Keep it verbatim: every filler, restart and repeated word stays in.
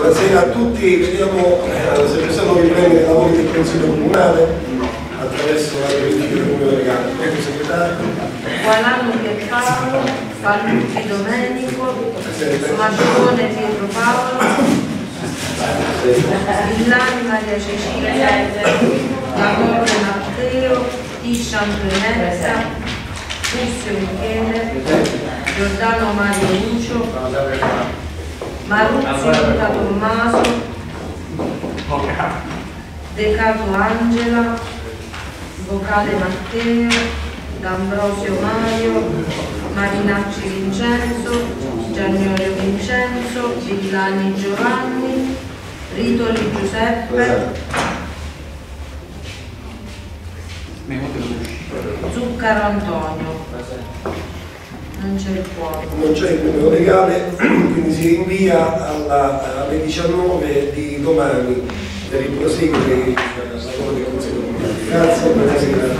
Buonasera a tutti, vediamo eh, se possiamo riprendere i lavori del Consiglio Comunale attraverso la verifica del numero legale. Prego segretario. Gualano Pierpaolo, Pallucci Domenico, Mascione Pietro Paolo, Villani Maria Cecilia, Latorre Matteo, Tiscian Clemenza, Fussio Michele, Giordano Mario Lucio, Maruzzi Luca Tommaso, Decato Angela, Vocale Matteo, D'Ambrosio Mario, Marinacci Vincenzo, Gianniorio Vincenzo, Villani Giovanni, Ritoli Giuseppe, Zuccaro Antonio. Non c'è il quorum. Non c'è il numero legale, quindi si rinvia alla, alle diciannove di domani per il proseguo dei lavori del Consiglio Comunale. Grazie.